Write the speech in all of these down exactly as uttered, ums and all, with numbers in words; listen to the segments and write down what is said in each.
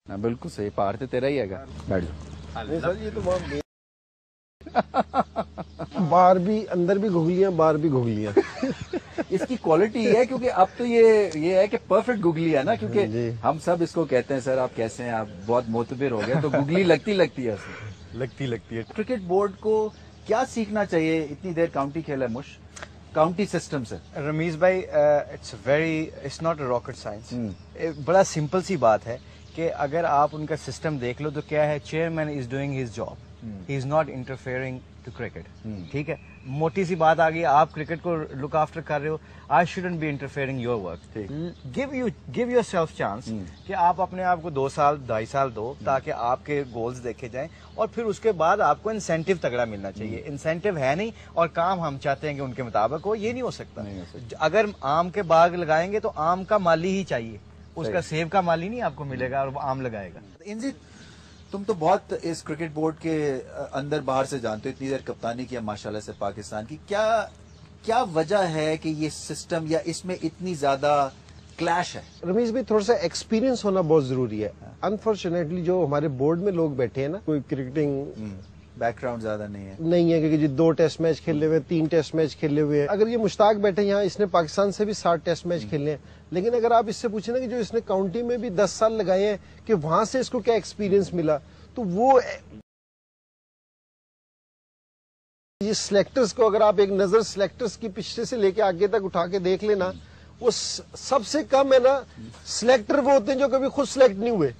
بالکل صحیح, پہاڑ تو تیرا ہی ہے گا. بیٹھ جاؤ سر, یہ تو بہت باہر بھی اندر بھی گگلیاں, باہر بھی گگلیاں. اس کی کوالٹی یہ ہے کیونکہ اب تو یہ یہ ہے کہ پرفیکٹ گگلی ہے نا, کیونکہ ہم سب اس کو کہتے ہیں سر آپ کیسے ہیں, آپ بہت معتبر ہو گئے, تو گگلی لگتی لگتی ہے اس میں. لگتی لگتی ہے. کرکٹ بورڈ کو کیا سیکھنا چاہیے, اتنی دیر کاؤنٹی کھیلا ہے مش کاؤنٹی سسٹم سے؟ رمیز بھائی, it's very it's not a rocket science. بڑا سمپل سی بات ہے کہ اگر آپ ان کا سسٹم دیکھ لو تو کیا ہے, chairman is doing his job, he is not interfering to cricket. ٹھیک ہے, موٹی سی بات آ گئی, آپ کرکٹ کو لک آفٹر کر رہے ہو, I shouldn't be interfering your work. Give you give yourself chance کہ آپ اپنے آپ کو دو سال ڈھائی سال دو تاکہ آپ کے گولز دیکھے جائیں, اور پھر اس کے بعد آپ کو انسینٹیو تگڑا ملنا چاہیے. انسینٹیو ہے نہیں اور کام ہم چاہتے ہیں کہ ان کے مطابق ہو, یہ نہیں ہو سکتا. اگر آم کے باغ لگائیں گے تو آم کا مالی ہی چاہیے, اس کا سیب کا مالی نہیں آپ کو ملے گا اور وہ آم لگائے گا. انزی, تم تو بہت اس کرکٹ بورڈ کے اندر باہر سے جانتے ہو, اتنی دیر کپتانی کیا ماشاءاللہ سے پاکستان کی, کیا کیا وجہ ہے کہ یہ سسٹم یا اس میں اتنی زیادہ کلیش ہے؟ رمیز بھائی, تھوڑا سا ایکسپیرینس ہونا بہت ضروری ہے. انفارچونیٹلی جو ہمارے بورڈ میں لوگ بیٹھے ہیں نا, کوئی کرکٹنگ بیک گراؤنڈ زیادہ نہیں ہے نہیں ہے, کیونکہ جی دو ٹیسٹ میچ کھیلے ہوئے, تین ٹیسٹ میچ کھیلے ہوئے. اگر یہ مشتاق بیٹھے یہاں, اس نے پاکستان سے بھی ساٹھ ٹیسٹ میچ کھیلے ہیں, لیکن اگر آپ اس سے پوچھیں نا کہ جو اس نے کاؤنٹی میں بھی دس سال لگائے ہیں کہ وہاں سے اس کو کیا ایکسپیرینس ملا, تو وہ یہ سلیکٹرز کو اگر آپ ایک نظر سلیکٹرز کی پچھلے سے لے کے آگے تک اٹھا کے دیکھ لینا, وہ سب سے کم ہے نا سلیکٹر وہ ہوتے ہیں جو کبھی خود سلیکٹ نہیں ہوئے.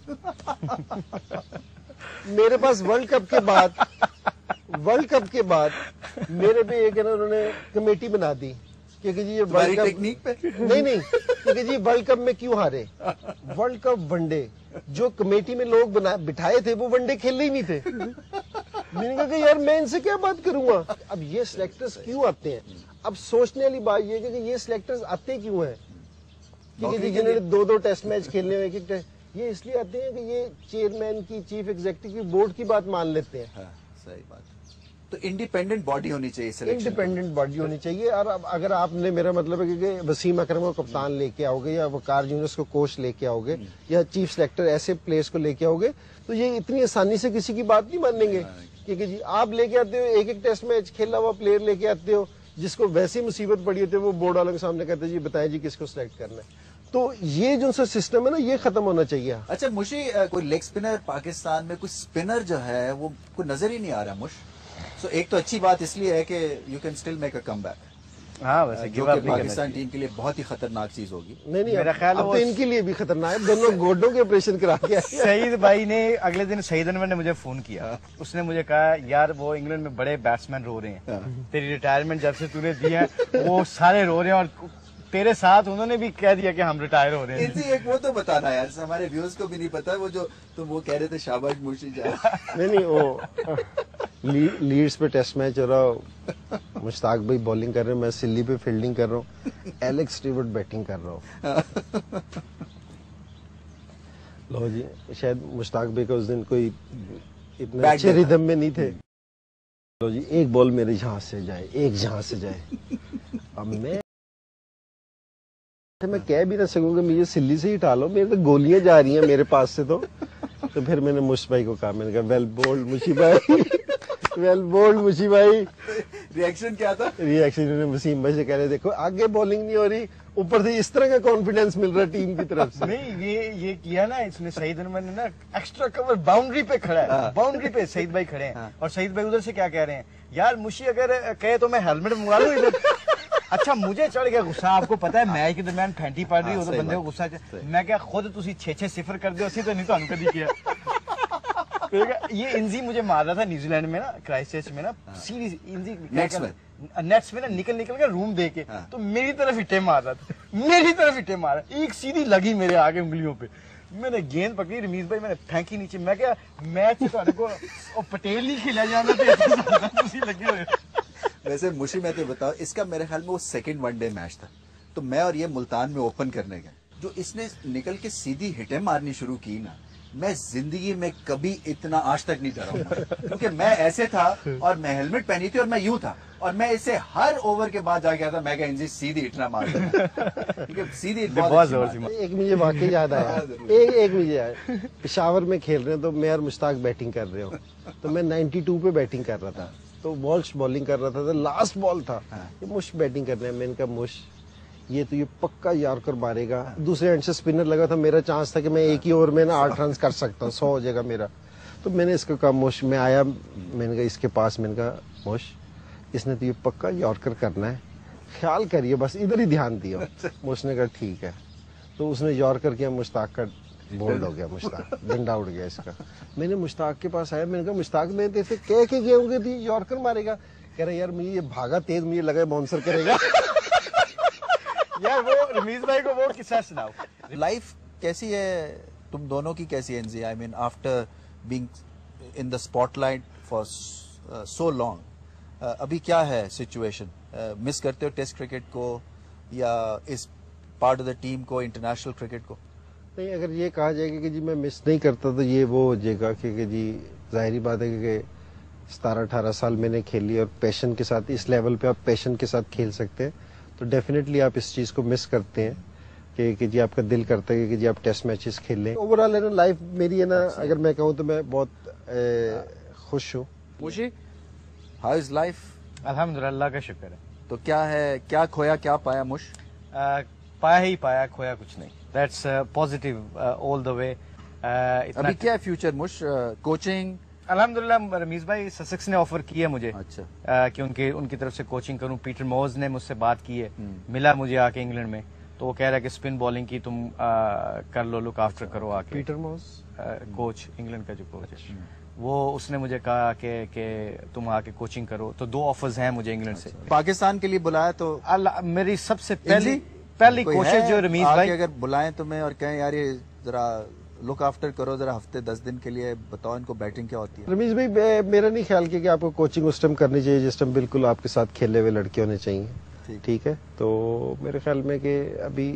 میرے پاس ورلڈ کپ کے بعد ورلڈ کپ کے بعد میرے پہ ایک ہے نا, انہوں نے کمیٹی بنا دی کیونکہ جی یہ ورلڈ کپ نہیں نہیں کیونکہ جی ورلڈ کپ میں کیوں ہارے, ورلڈ کپ ون ڈے جو کمیٹی میں لوگ بٹھائے تھے وہ ون ڈے کھیلے ہی نہیں تھے. میں نے کہا کہ یار میں ان سے کیا بات کروں گا. اب یہ سلیکٹرز کیوں آتے ہیں, اب سوچنے والی بات یہ ہے کہ یہ سلیکٹرز آتے کیوں ہیں, کیونکہ جنہوں نے دو دو ٹیسٹ میچ کھیلنے ہوئے, ایک ایک یہ اس لیے آتے ہیں کہ یہ چیئرمین کی, چیف ایگزیکٹو کی, بورڈ کی بات مان لیتے ہیں. صحیح بات. تو انڈیپینڈنٹ باڈی ہونی چاہیے, انڈیپینڈنٹ باڈی ہونی چاہیے. اور اگر آپ نے, میرا مطلب ہے کہ وسیم اکرم کو کپتان لے کے آؤ گے, یا وقار یونس کو کوچ لے کے آؤ گے, یا چیف سلیکٹر ایسے پلیئرز کو لے کے آؤ گے, تو یہ اتنی آسانی سے کسی کی بات نہیں مانیں گے. کیونکہ جی آپ لے کے آتے ہو ایک ایک ٹیسٹ میچ کھیلا ہوا پلیئر لے کے آتے ہو, جس کو ویسی مصیبت پڑی ہوتی ہے, وہ بورڈ والوں کے سامنے کہتے ہیں جی بتائیں جی کس کو سلیکٹ کرنا ہے. تو یہ جو سا سسٹم ہے نا, یہ ختم ہونا چاہیے. اچھا مشی, کوئی لیگ اسپنر پاکستان میں, کوئی اسپنر جو ہے وہ کوئی نظر ہی نہیں آ رہا مش. سو ایک تو اچھی بات اس لیے ہے کہ you can still make a comeback, ہاں ویسے جو کہ پاکستان ٹیم کے لیے بہت ہی خطرناک چیز ہوگی. نہیں نہیں, میرا خیال ہے ان کے لیے بھی خطرناک ہے. دونوں گوڈوں کے آپریشن کرا کے آئے. سعید بھائی نے اگلے دن, سعید انور نے مجھے فون کیا, اس نے مجھے کہا یار وہ انگلینڈ میں بڑے بیٹسمین رو رہے ہیں, تیری ریٹائرمنٹ جب سے تو نے دی ہے وہ سارے رو رہے ہیں, اور تیرے ساتھ انہوں نے بھی کہہ دیا کہ ہم ریٹائر ہو رہے ہیں. ایک وہ تو بتانا یار, ہمارے ویورز کو بھی نہیں پتا, وہ جو تم وہ کہہ رہے تھے شاباش مشی جا. نہیں نہیں, وہ لیڈز پہ ٹیسٹ میچ ہو رہا, مشتاق بھائی بالنگ کر رہے ہیں, میں سلی پہ فیلڈنگ کر رہا ہوں, ایلیکس اسٹیورٹ بیٹنگ کر رہا ہوں. لو جی, شاید مشتاق بھائی کا اس دن کوئی اتنے اچھے ریدم میں نہیں تھے. لو جی, ایک بال میرے جہاں سے جائے, ایک جہاں سے جائے, اب میں میں کہہ بھی نہ سکوں کہ مجھے سلی سے ہی ڈالو, میرے تو گولیاں جا رہی ہیں میرے پاس سے. تو تو پھر میں نے مش بھائی کو کہا, میں نے کہا ویل بولڈ مشی بھائی, ویل بولڈ مشی بھائی. ریئیکشن کیا تھا؟ ریئیکشن انہوں نے وسیم بھائی سے کہہ رہے, دیکھو آگے بالنگ نہیں ہو رہی, اوپر سے اس طرح کا کانفیڈینس مل رہا ہے ٹیم کی طرف سے. نہیں یہ یہ کیا نا اس نے, سعید انور نے نا ایکسٹرا کور باؤنڈری پہ کھڑا ہے, باؤنڈری پہ سعید بھائی کھڑے ہیں, اور سعید بھائی ادھر سے کیا کہہ رہے ہیں, یار مشی اگر کہے تو میں ہیلمٹ منگوا لوں ادھر. اچھا مجھے چڑھ گیا غصہ, آپ کو پتا ہے میچ کے درمیان پھینٹی پڑ رہی ہو تو بندے کو غصہ, میں کیا خود تسی چھ چھ صفر کر دو اسی تو نہیں تو ہم کبھی کیا. یہ انزی مجھے مار رہا تھا نیوزی لینڈ میں نا, کرائسٹ چرچ میں نا, سیریز انزی نیٹس میں نا نکل نکل کے روم دے کے, تو میری طرف ہٹے مار رہا تھا, میری طرف ہٹے مار رہا, ایک سیدھی لگی میرے آگے انگلیوں پہ, میں نے گیند پکڑی, رمیز بھائی میں نے پھینکی نیچے. میں کیا میچ کو پٹیل نہیں کھیلا جانا لگی ہوئے. ویسے مشی میں تو بتاؤ, اس کا میرے خیال میں وہ سیکنڈ ون ڈے میچ تھا, تو میں اور یہ ملتان میں اوپن کرنے گئے, جو اس نے نکل کے سیدھی ہٹیں مارنی شروع کی نا, میں زندگی میں کبھی اتنا آج تک نہیں ڈرا ہوں کیونکہ میں ایسے تھا اور میں ہیلمٹ پہنی تھی اور میں یوں تھا اور میں اسے ہر اوور کے بعد جا کے آتا میں کہا انجی سیدھی ہٹ نہ مار دینا سیدھی ہٹ بہت زور سے. ایک مجھے واقعی یاد آیا ایک ایک مجھے یاد پشاور میں کھیل رہے ہیں تو میں اور مشتاق بیٹنگ کر رہے ہوں تو میں نائنٹی ٹو پہ بیٹنگ کر رہا تھا تو والش بالنگ کر رہا تھا لاسٹ بال تھا یہ مش بیٹنگ کر رہے ہیں میں نے کہا مش یہ تو یہ پکا یارکر مارے گا دوسرے اینڈ سے اسپنر لگا تھا میرا چانس تھا کہ میں ایک ہی اوور میں نا آٹھ رنز کر سکتا ہوں سو ہو جائے گا میرا تو میں نے اس کو کہا مش میں آیا میں نے کہا اس کے پاس میں نے کہا مش اس نے تو یہ پکا یارکر کرنا ہے خیال کریے بس ادھر ہی دھیان دیا مش نے کہا ٹھیک ہے تو اس نے یارکر کیا مشتاق کا بولڈ ہو گیا مشتاق ڈنڈا اڑ گیا اس کا میں نے مشتاق کے پاس آیا میں نے کہا مشتاق میں تو کہہ کے گیا ہوں کہ یارکر مارے گا کہہ رہا یار مجھے یہ بھاگا تیز مجھے لگا باؤنسر کرے گا. یار وہ رمیز بھائی کو وہ قصہ سناؤ. لائف کیسی ہے تم دونوں کی کیسی ہے Inzi I mean after being in the spotlight for so long ابھی کیا ہے سچویشن مس کرتے ہو ٹیسٹ کرکٹ کو یا اس پارٹ آف دا ٹیم کو انٹرنیشنل کرکٹ کو؟ نہیں اگر یہ کہا جائے گا کہ جی میں مس نہیں کرتا تو یہ وہ ہو جائے گا کہ جی ظاہری بات ہے کہ ستارہ اٹھارہ سال میں نے کھیلی اور پیشن کے ساتھ اس لیول پہ آپ پیشن کے ساتھ کھیل سکتے ہیں تو ڈیفینیٹلی آپ اس چیز کو مس کرتے ہیں کہ کہ جی آپ کا دل کرتا ہے کہ جی آپ ٹیسٹ میچز کھیل لیں. اوور آل ہے نا لائف میری ہے نا اگر میں کہوں تو میں بہت خوش ہوں. مجھے ہاؤ از لائف؟ الحمدللہ اللہ کا شکر ہے. تو کیا ہے کیا کھویا کیا پایا مش؟ پایا ہی پایا کھویا کچھ نہیں. That's positive all the way. ابھی کیا ہے فیوچر مش؟ کوچنگ؟ الحمدللہ رمیز بھائی سسیکس نے آفر کیا مجھے اچھا کہ ان کی ان کی طرف سے کوچنگ کروں. پیٹر موز نے مجھ سے بات کی ہے ملا مجھے آ کے انگلینڈ میں تو وہ کہہ رہا ہے کہ اسپن بالنگ کی تم کر لو لک آفٹر کرو آ کے. پیٹر موز کوچ انگلینڈ کا جو کوچ ہے وہ اس نے مجھے کہا کہ کہ تم آ کے کوچنگ کرو. تو دو آفرز ہیں مجھے انگلینڈ سے. پاکستان کے لیے بلایا تو میری سب سے پہلی پہلی کوشش جو رمیز بھائی اگر بلائیں تمہیں اور کہیں یار یہ ذرا لک آفٹر کرو ذرا ہفتے دس دن کے لیے بتاؤ ان کو بیٹنگ کیا ہوتی ہے. رمیز بھائی میرا نہیں خیال کہ آپ کو کوچنگ اس ٹائم کرنی چاہیے جس ٹائم بالکل آپ کے ساتھ کھیلے ہوئے لڑکے ہونے چاہیے. ٹھیک ہے تو میرے خیال میں کہ ابھی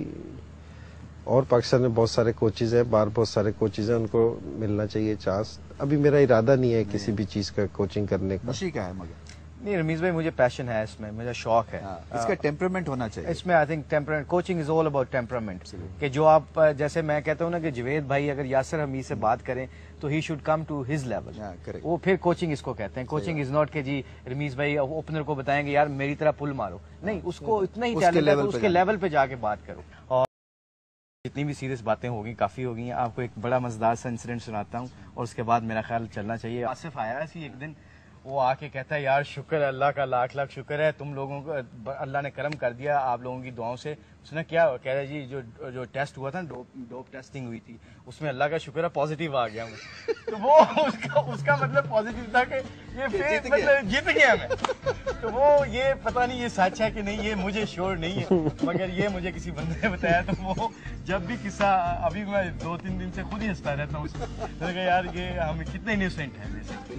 اور پاکستان میں بہت سارے کوچز ہیں باہر بہت سارے کوچز ہیں ان کو ملنا چاہیے چانس. ابھی میرا ارادہ نہیں ہے کسی بھی چیز کا کوچنگ کرنے کا. خوشی کا ہے مگر نہیں رمیز بھائی مجھے پیشن ہے اس میں مجھے شوق ہے. اس کا ٹیمپرمنٹ ہونا چاہیے اس میں. I think temperament coaching is all about temperament کہ جو آپ جیسے میں کہتا ہوں نا کہ جوید بھائی اگر یاسر حمید سے بات کریں تو he should come to his level. وہ پھر کوچنگ اس کو کہتے ہیں. کوچنگ از ناٹ کہ جی رمیز بھائی اوپنر کو بتائیں گے یار میری طرح پل مارو. نہیں اس کو اتنا ہی ٹیلنٹ ہے اس کے لیول پہ جا کے بات کرو. اور جتنی بھی سیریس باتیں ہو گئی کافی ہو گئی ہیں. آپ کو ایک بڑا مزیدار سا انسیڈنٹ سناتا ہوں اور اس کے بعد میرا خیال چلنا چاہیے. آصف آیا ایسی ایک دن وہ آ کے کہتا ہے یار شکر ہے اللہ کا لاکھ لاکھ شکر ہے تم لوگوں کو اللہ نے کرم کر دیا آپ لوگوں کی دعاؤں سے. اس نے کیا کہہ رہا جی جو جو ٹیسٹ ہوا تھا ڈوپ ٹیسٹنگ ہوئی تھی اس میں اللہ کا شکر ہے پازیٹیو آ گیا ہوں. تو وہ اس کا اس کا مطلب پازیٹیو تھا کہ یہ پھر مطلب جیت گیا میں. تو وہ یہ پتہ نہیں یہ سچ ہے کہ نہیں یہ مجھے شیور نہیں ہے مگر یہ مجھے کسی بندے نے بتایا. تو وہ جب بھی قصہ ابھی میں دو تین دن سے خود ہی ہنستا رہتا ہوں. میں نے کہا یار یہ ہم کتنے انوسینٹ ہیں ویسے.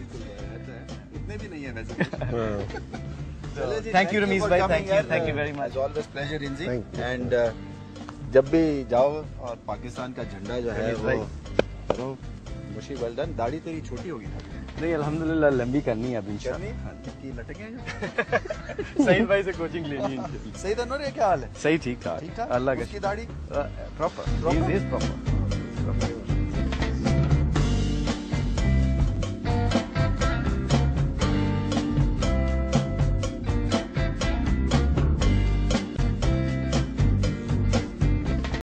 اتنے بھی نہیں ہے ویسے. تھینک یو رمیز بھائی thank you thank you very much. Always pleasure Inzi. And جب بھی جاؤ اور پاکستان کا جھنڈا جو ہے وہ کرو. Mishi well done. داڑھی تیری چھوٹی ہوگی نا؟ نہیں الحمدللہ لمبی کرنی ہے اب انشاءاللہ. کی لٹکیں سعید بھائی سے کوچنگ لینی ہے. سعید انور کیا حال ہے؟ صحیح ٹھیک ٹھاک ٹھیک ٹھاک. اللہ کی داڑھی پراپر.